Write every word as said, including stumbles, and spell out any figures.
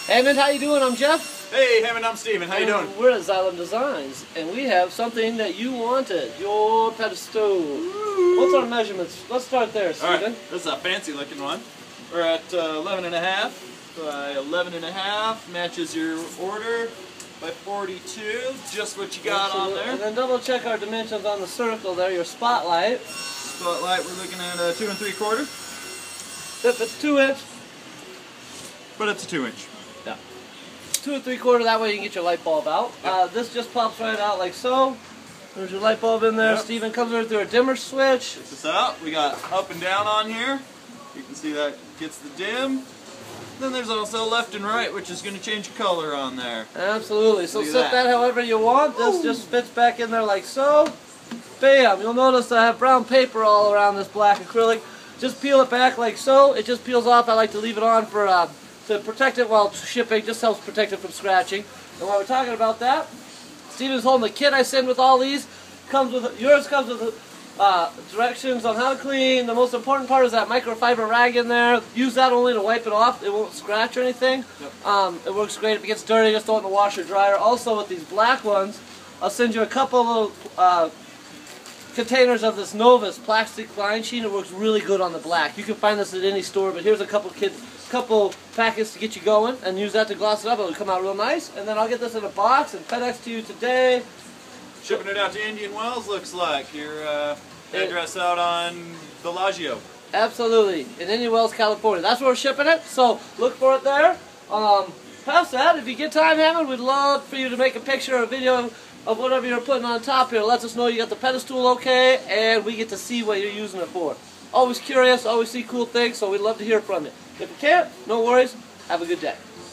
Hammond, how you doing? I'm Jeff. Hey, Hammond, I'm Steven. How you doing? We're at Xylem Designs, and we have something that you wanted, your pedestal. Ooh. What's our measurements? Let's start there, Steven. All right, this is a fancy looking one. We're at uh, eleven and a half by eleven and a half, matches your order by forty-two, just what you got Absolutely. on there. And then double check our dimensions on the circle there, your spotlight. Spotlight, we're looking at a two and three quarter. If it's two inch. But it's a two inch. Yeah. Two and three quarter, that way you can get your light bulb out. Yep. Uh, this just pops right out like so. There's your light bulb in there. Yep. Steven comes over through a dimmer switch. Check this out. We got up and down on here. You can see that gets the dim. Then there's also left and right, which is going to change color on there. Absolutely. So set that. that however you want. This Ooh. just fits back in there like so. Bam! You'll notice I have brown paper all around this black acrylic. Just peel it back like so. It just peels off. I like to leave it on for uh, to protect it while shipping. Just helps protect it from scratching. And while we're talking about that, Steven's holding the kit I send with all these. Comes with yours comes with uh, directions on how to clean. The most important part is that microfiber rag in there. Use that only to wipe it off. It won't scratch or anything. Yep. Um, it works great. If it gets dirty, just throw it in the washer dryer. Also with these black ones, I'll send you a couple little uh, containers of this Novus plastic line sheet. It works really good on the black. You can find this at any store, but here's a couple kit, couple packets to get you going, and use that to gloss it up. It'll come out real nice. And then I'll get this in a box and FedEx to you today. Shipping it out to Indian Wells, looks like. Your uh, address it, out on Bellagio. Absolutely. In Indian Wells, California. That's where we're shipping it, so look for it there. Um, past that, if you get time, Hammond, we'd love for you to make a picture or a video of whatever you're putting on top here. It lets us know you got the pedestal okay, and we get to see what you're using it for. Always curious, always see cool things, so we'd love to hear from you. If you can't, no worries. Have a good day.